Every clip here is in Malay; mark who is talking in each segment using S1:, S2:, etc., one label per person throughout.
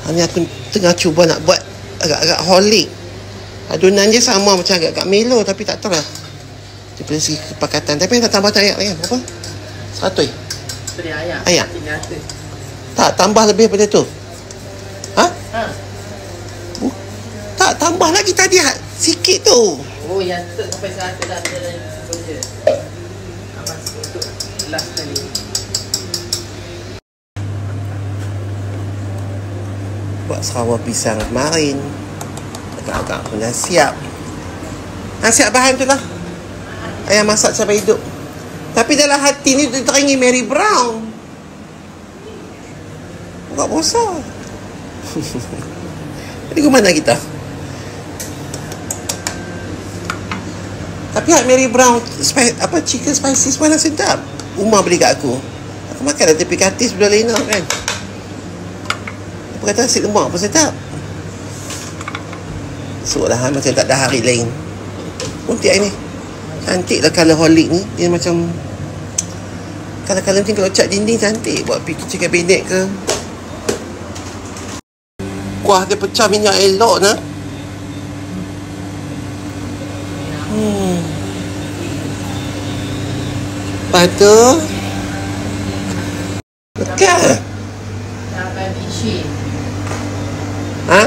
S1: Ni aku tengah cuba nak buat agak-agak holik. Adunan dia sama macam agak-agak melo, tapi tak tahu lah daripada segi kepakatan. Tapi tak tambah air kan? Apa? 100 air? Tak, tambah lebih daripada tu. Ha? Tak, tambah lagi tadi sikit tu.
S2: Oh, yang sampai 100 dah ada dalam je. Amat untuk last kali.
S1: Buat sarawak pisang kemarin. Agak-agak pun dah siap. Siap bahan tu lah. Ayah masak sampai hidup. Tapi dalam hati ni dia teringin Mary Brown. Buat bosan. Jadi ke mana kita? Tapi Mary Brown chicken spices mana sedap. Umar beli kat aku. Aku makan dah tepi katis sudah lena kan. Apa kata nasi lemak pun sedap. Seolah macam tak ada hari lain. Untik ni. Cantik lah colour holic ni. Dia macam colour-colour macam kalau cat dinding cantik. Buat kitchen cabinet ke. Kuah dia pecah minyak elok nak. Lepas tu Lekar
S2: Sampai isi.
S1: Ha?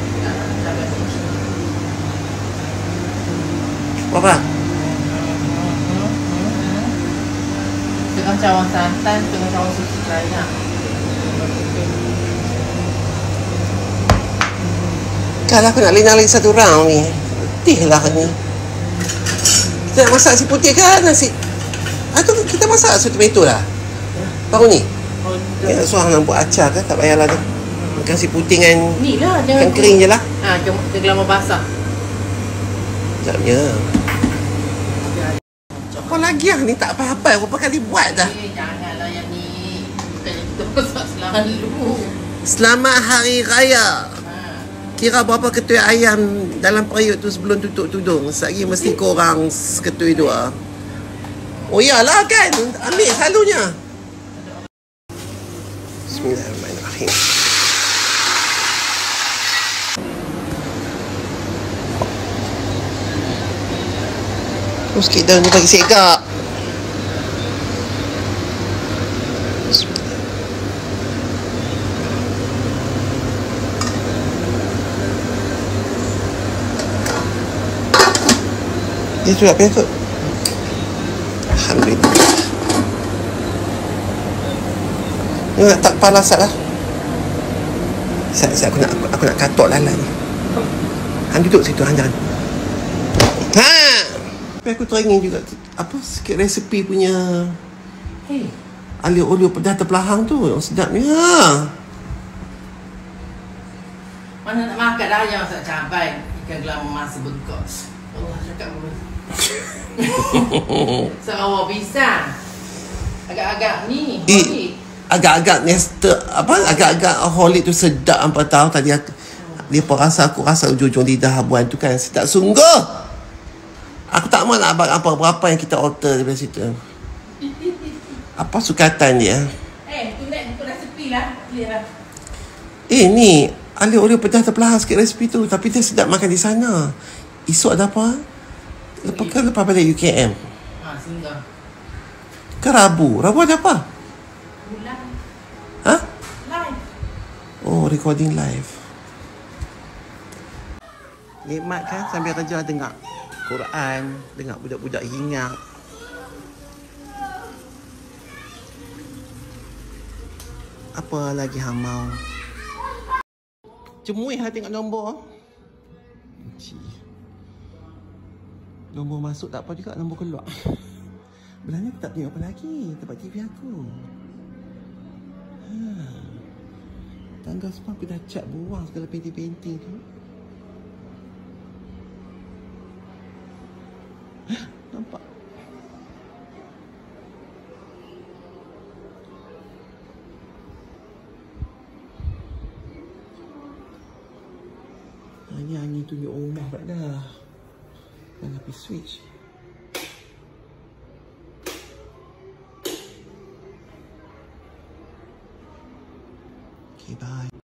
S1: Apa?
S2: Tengah cawang santan, tengah cawang susu banyak.
S1: Kalau aku nak lina lagi satu round ni, letih lah ni. Kita nak masak nasi putih kan? Atau kita masak susu tomato lah baru ni. Kita suruh nak buat acar kan? Tak payahlah tu. Makan nasi putih dengan
S2: Ni lah,
S1: ikan kering je lah.
S2: Dia lama basah.
S1: Sekejapnya. Apa lagi lah ni? Tak apa-apa. Berapa kali buat dah.
S2: Janganlah yang ni. Bukannya kita masak selalu.
S1: Selamat Hari Raya. Kira berapa ketui ayam dalam periuk tu sebelum tutup tudung. Sekejap mesti korang ketui dua. Oh iyalah kan. Ambil selalunya. Bismillahirrahmanirrahim. Terus sikit dah ni bagi segak. Dia sudah apa tu? Alhamdulillah. Ni nak tak palas lah. Aku nak katok lalai ni. Han duduk situ, Han jangan. Tapi aku teringin juga sikit resepi punya alir olio pedas terpelahang tu. Sedapnya.
S2: Mana nak makan dah yang masak cabai. Ikan gelam masa bengkok. Allah cakap dulu. Sarawak pisang. Agak-agak ni.
S1: Agak-agak nesta agak-agak holik tu sedap apa tahu tadi aku rasa ujung-ujung lidah habuan tu kan sedap sungguh. Aku tak mahu nak abang apa-apa yang kita alter daripada situ. Apa sukatan dia?
S2: Tu nak buku resepi lah. Clear lah.
S1: Ni alir olio pedas terpelahang sikit resepi tu. Tapi dia sedap makan di sana. Esok ada apa? Lepas balik UKM.
S2: Singgah.
S1: Ke Rabu? Rabu ada apa?
S2: Bulan.
S1: Ha?
S2: Live.
S1: Oh, recording live. Nikmat kan sambil kerja dengar Quran, dengar budak-budak hingar. Apa lagi hang mau? Cemui hang tengok nombor. Nombor masuk tak apa juga, nombor keluar. Belanja aku tak tengok apa lagi tempat TV aku. Tangga semua aku dah cat buang segala painting-painting tu. Nampak? Ini angin tunjuk rumah pula dah. Dan api switch. Okay, bye.